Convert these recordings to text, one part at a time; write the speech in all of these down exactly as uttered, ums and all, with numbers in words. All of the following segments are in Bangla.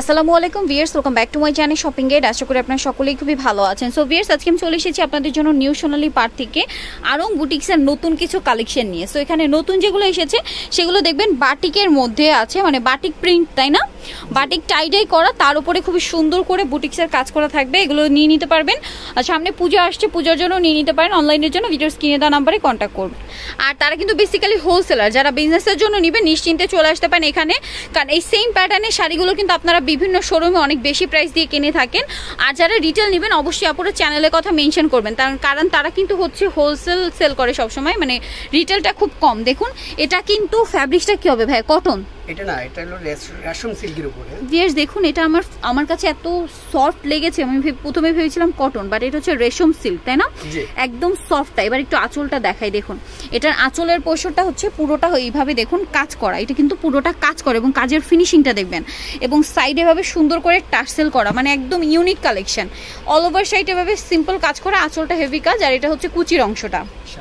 আসসালামু আলাইকুম viewers, welcome back to my channel shopping guide. আশা করি আপনারা সকলেই খুবই ভালো আছেন। সো ভিউয়ার্স, আজকে আমি চলে এসেছি আপনাদের জন্য নিউ সোনালী পার্ক থেকে আরং বুটিক্সের নতুন কিছু কালেকশন নিয়ে। সো এখানে নতুন যেগুলো এসেছে সেগুলো দেখবেন বাটিকের মধ্যে আছে, মানে বাটিক প্রিন্ট, তাই না? বাটিক টাইডাই করা, তার উপরে খুবই সুন্দর করে বুটিক্সের কাজ করা থাকবে। এগুলো নিয়ে নিতে পারবেন। আর সামনে পূজা আসছে, পূজার জন্য নিয়ে নিতে পারেন। অনলাইনের জন্য ভিডিওর স্ক্রিনে দেওয়া নাম্বারে কন্ট্যাক্ট করবেন। আর তারা কিন্তু বেসিক্যালি হোলসেলার, যারা বিজনেসের জন্য নেবেন নিশ্চিন্তে চলে আসতে পারেন এখানে, কারণ এই সেম প্যাটার্নের শাড়িগুলো কিন্তু আপনারা বিভিন্ন শোরুমে অনেক বেশি প্রাইস দিয়ে কিনে থাকেন। আর যারা রিটেল নেবেন অবশ্যই আপুরা চ্যানেলের কথা মেনশন করবেন, কারণ তারা কিন্তু হচ্ছে হোলসেল সেল করে সবসময়, মানে রিটেলটা খুব কম। দেখুন এটা কিন্তু ফ্যাব্রিক্সটা কি হবে ভাই? কটন? এটা না, এটা হলো রেশম সিল্কের উপরে। ভিউয়ার্স দেখুন, এটা আমার আমার কাছে এত সফট লেগেছে, আমি প্রথমে ভেবেছিলাম কটন, বাট এটা হচ্ছে রেশম সিল্ক, তাই না? একদম সফট। এবার একটু আঁচলটা দেখাই। দেখুন এটার আঁচলের পোর্শনটা হচ্ছে পুরোটা এইভাবে দেখুন কাজ করা, এটা কিন্তু পুরোটা কাজ করে এবং কাজের ফিনিশিংটা দেখবেন, এবং সাইডে ভাবে সুন্দর করে টার্সেল করা, মানে একদম unique collection. All over side এভাবে সিম্পল কাজ করা, আঁচলটা হেভি কাজ, আর এটা হচ্ছে কুচির অংশটা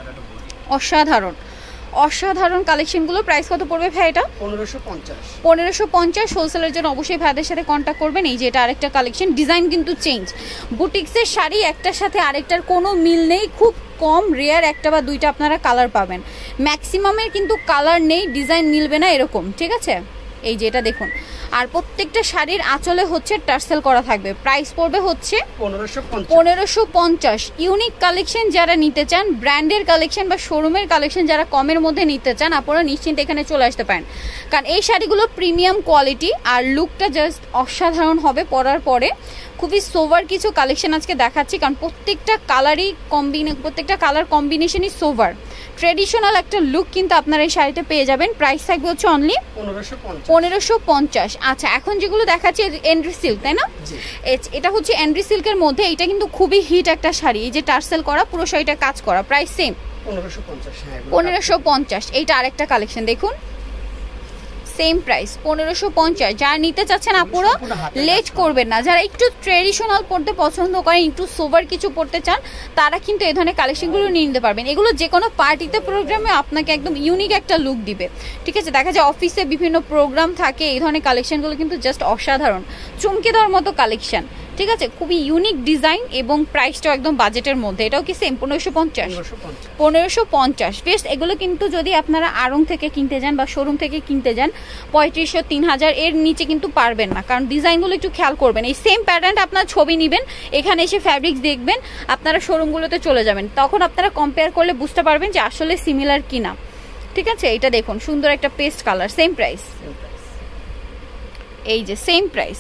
অসাধারণ অসাধারণ কালেকশনগুলো। প্রাইস কত পড়বে ভাই? এটা পনেরোশো পঞ্চাশ পনেরোশো পঞ্চাশ হোলসেলের জন্য অবশ্যই ভাইদের সাথে কন্ট্যাক্ট করবেন। এই যে এটা আরেকটা কালেকশন, ডিজাইন কিন্তু চেঞ্জ। বুটিক্সের শাড়ি একটার সাথে আরেকটার কোনো মিল নেই, খুব কম রেয়ার একটা বা দুইটা আপনারা কালার পাবেন, ম্যাক্সিমামের কিন্তু কালার নেই, ডিজাইন মিলবে না এরকম, ঠিক আছে? এই যে এটা দেখুন, আর প্রত্যেকটা শাড়ির আঁচলে হচ্ছে টার্সেল করা থাকবে। প্রাইস পড়বে হচ্ছে পনেরোশো পঞ্চাশ। ইউনিক কালেকশন যারা নিতে চান, ব্র্যান্ডের কালেকশন বা শোরুমের কালেকশন যারা কমের মধ্যে নিতে চান, আপনারা নিশ্চিন্তে এখানে চলে আসতে পারেন, কারণ এই শাড়িগুলো প্রিমিয়াম কোয়ালিটি আর লুকটা জাস্ট অসাধারণ হবে পরার পরে। খুবই সোভার কিছু কালেকশন আজকে দেখাচ্ছি, কারণ প্রত্যেকটা কালারই কম্বিনে প্রত্যেকটা কালার কম্বিনেশনই সোভার। ট্রেডিশনাল একটা লুক কিন্তু আপনারা এই শাড়িতে পেয়ে যাবেন। প্রাইস থাকবে হচ্ছে অনলি পনেরোশো পঞ্চাশ। আচ্ছা, এখন যেগুলো দেখাচ্ছি এন্ড্রি সিল্ক, তাই না? এটা হচ্ছে এন্ড্রি সিল্কের মধ্যে, এটা কিন্তু খুবই হিট একটা শাড়ি, এই যে টার্সেল করা, পুরো শাড়িটা কাজ করা। প্রাইস সেম পনেরোশো পঞ্চাশ। এইটা আরেকটা কালেকশন দেখুন, সেম প্রাইস পনেরোশো পঞ্চাশ। যারা নিতে চাচ্ছেন আপুরা লেট করবেন না, যারা একটু ট্রেডিশনাল পড়তে পছন্দ করেন, একটু সোভার কিছু পড়তে চান, তারা কিন্তু এই ধরনের কালেকশনগুলো নিয়ে নিতে পারবেন। এগুলো যে কোনো পার্টিতে প্রোগ্রামে আপনাকে একদম ইউনিক একটা লুক দিবে, ঠিক আছে? দেখা যায় অফিসে বিভিন্ন প্রোগ্রাম থাকে, এই ধরনের কালেকশনগুলো কিন্তু জাস্ট অসাধারণ, চমকে দেওয়ার মতো কালেকশন, ঠিক আছে? খুবই ইউনিক ডিজাইন এবং প্রাইসটাও একদম বাজেটের মধ্যে। এটাও কি সেম পনেরোশো পঞ্চাশ পনেরোশো পঞ্চাশ। বেশ, এগুলো কিন্তু যদি আপনারা আড়ং থেকে কিনতে যান বা শোরুম থেকে কিনতে যান পঁয়ত্রিশশো তিন হাজার এর নিচে কিন্তু পারবেন না, কারণ ডিজাইনগুলো একটু খেয়াল করবেন। এই সেম প্যাটার্নটা আপনার ছবি নেবেন, এখানে এসে ফ্যাব্রিক্স দেখবেন, আপনারা শোরুমগুলোতে চলে যাবেন, তখন আপনারা কম্পেয়ার করলে বুঝতে পারবেন যে আসলে সিমিলার কিনা, ঠিক আছে? এটা দেখুন সুন্দর একটা পেস্ট কালার, সেম প্রাইস। এই যে সেম প্রাইস,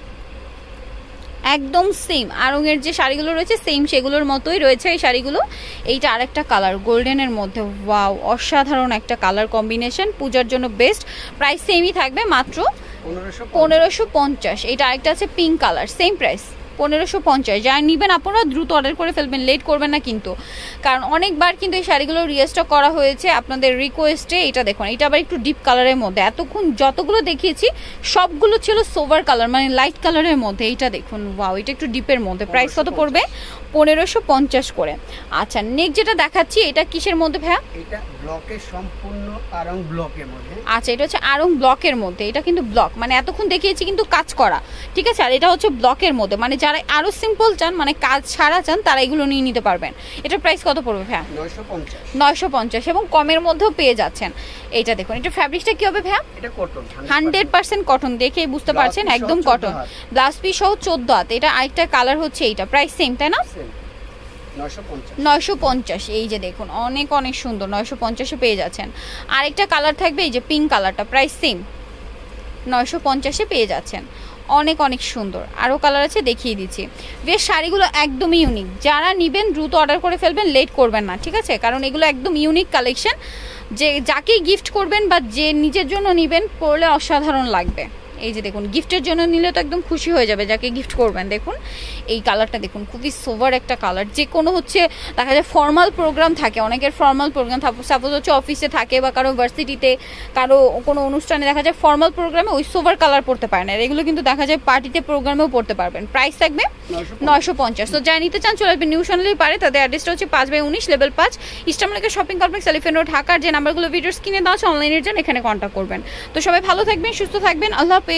একদম সেম। আরঙের যে শাড়িগুলো রয়েছে সেম সেগুলোর মতোই রয়েছে এই শাড়িগুলো। এইটা আরেকটা কালার গোল্ডেনের মধ্যে, ওয়াও অসাধারণ একটা কালার কম্বিনেশন, পূজার জন্য বেস্ট। প্রাইস সেমই থাকবে, মাত্র পনেরোশো পঞ্চাশ। এইটা আরেকটা আছে পিঙ্ক কালার, সেম প্রাইস পনেরোশো পঞ্চাশ। যারা নিবেন আপনারা দ্রুত অর্ডার করে ফেলবেন, লেট করবেন না কিন্তু, কারণ অনেকবার কিন্তু এই শাড়িগুলো রিস্টক করা হয়েছে আপনাদের রিকোয়েস্টে। এটা দেখুন, এটা আবার একটু ডিপ কালারের মধ্যে, এতক্ষণ যতগুলো দেখিয়েছি সবগুলো ছিল সোভার কালার, মানে লাইট কালারের মধ্যে। এইটা দেখুন, ওয়াও, এটা একটু ডিপের মধ্যে। প্রাইস কত পড়বে? পনেরোশো পঞ্চাশ করে। আচ্ছা, নেক্সট যেটা দেখাচ্ছি এটা কিসের মধ্যে ভাইয়া? এটা ব্লকের সম্পূর্ণ আড়ং ব্লকের মধ্যে। আচ্ছা, এটা হচ্ছে আড়ং ব্লকের মধ্যে, এটা কিন্তু ব্লক, মানে এতক্ষণ দেখিয়েছি কিন্তু কাজ করা, ঠিক আছে? আর এটা হচ্ছে ব্লকের মধ্যে, মানে যারা আরো সিম্পল চান, মানে কাজ ছাড়া চান, তারা এগুলো নিয়ে নিতে পারবেন। এটার প্রাইস কত পড়বে ভাইয়া? নয়শো পঞ্চাশ, এবং কমের মধ্যেও পেয়ে যাচ্ছেন। এইটা দেখুন, এটা ফ্যাব্রিকটা কি হবে ভাইয়া? এটা কটন, হান্ড্রেড পার্সেন্ট কটন, দেখেই বুঝতে পারছেন একদম কটন। ব্লাউজ পিস সহ চোদ্দ হাত। এটা আরেকটা কালার হচ্ছে এইটা, প্রাইস সেম, তাই না? নয়শো পঞ্চাশ। এই যে দেখুন, অনেক অনেক সুন্দর, নয়শো পঞ্চাশে পেয়ে যাচ্ছেন। আরেকটা কালার থাকবে এই যে পিঙ্ক কালারটা, প্রাইস সেম নয়শো পঞ্চাশে পেয়ে যাচ্ছেন। অনেক অনেক সুন্দর, আরও কালার আছে, দেখিয়ে দিচ্ছি। বেশ, শাড়িগুলো একদমই ইউনিক, যারা নিবেন দ্রুত অর্ডার করে ফেলবেন, লেট করবেন না, ঠিক আছে? কারণ এগুলো একদম ইউনিক কালেকশন, যে যাকেই গিফট করবেন বা যে নিজের জন্য নিবেন পরলে অসাধারণ লাগবে। এই যে দেখুন, গিফটের জন্য নিলে তো একদম খুশি হয়ে যাবে যাকে গিফট করবেন। দেখুন এই কালারটা দেখুন, খুবই সোভার একটা কালার। যে কোনো হচ্ছে দেখা যায় ফর্মাল প্রোগ্রাম থাকে, অনেকের ফর্মাল প্রোগ্রাম সাপোজ হচ্ছে অফিসে থাকে বা কারো ভার্সিটিতে কারো কোনো অনুষ্ঠানে দেখা যায় ফর্মাল প্রোগ্রামে ওই সোভার কালার পড়তে পারেন, আর এগুলো কিন্তু দেখা যায় পার্টিতে প্রোগ্রামেও পড়তে পারবেন। প্রাইস থাকবে নয়শো পঞ্চাশ। তো যারা নিতে চান চলে আসবেন নিউ সোনালী পারে, তাদের অ্যাড্রেসটা হচ্ছে পাঁচ বাই উনিশ লেভেল পাঁচ eastern shopping complex elephant road ঢাকার। যে নাম্বারগুলো ভিডিওর স্ক্রিনে দেওয়া আছে অনলাইনের জন্য এখানে কন্ট্যাক্ট করবেন। তো সবাই ভালো থাকবেন, সুস্থ থাকবেন, আল্লাহ হাফেজ।